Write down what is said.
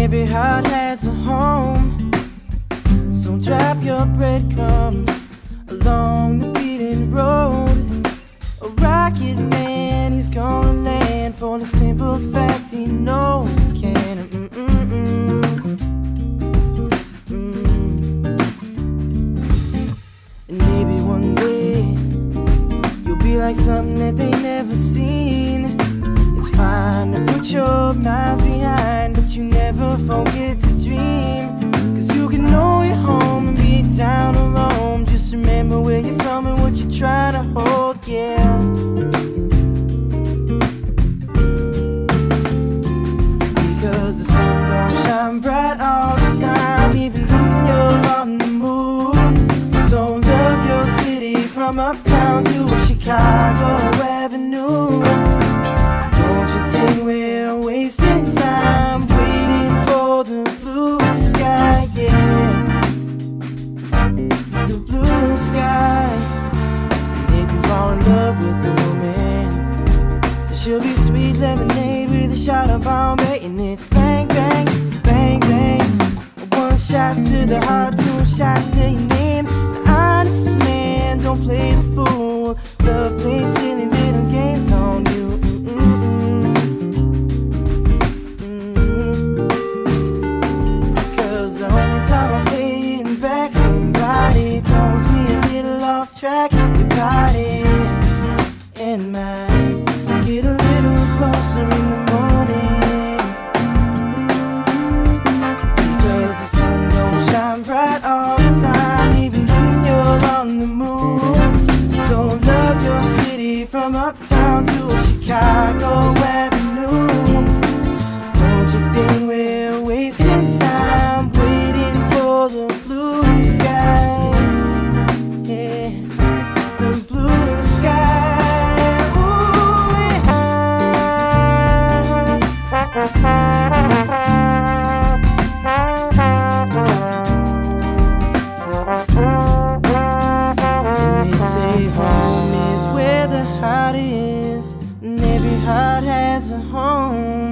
every heart has a home. So drop your breadcrumbs along the beaten road. A rocket man, he's gonna land for the simple fact he knows he can. And maybe one day you'll be like something that they never seen. It's fine to put your miles behind, but you never forget to dream. Cause you can know you're home and be down or roam. Just remember where you're from and what you're trying to hold, yeah. Because the sun don't shine bright all the time, even when you're on the move. So love your city from uptown to Chicago Avenue. Don't you think we're wasting time waiting for the blue sky, yeah. The blue sky. And if you fall in love with a woman, she'll be sweet lemonade with a shot of Bombay. And it's bang, bang, bang, bang. One shot to the heart, two shots to your name. The honest man, don't play the fool. Love plays silly little games on you. Cause the only time I'm paying back, somebody throws me a little off track. Your body and mine get a little closer in the morning. Because the sun don't shine bright all the time, even when you're on the move. So love your city from uptown to Chicago Avenue. Don't you think we're wasting time waiting for the blue sky? Yeah, the blue sky. Ooh, and they say home is where the heart is, and every heart has a home.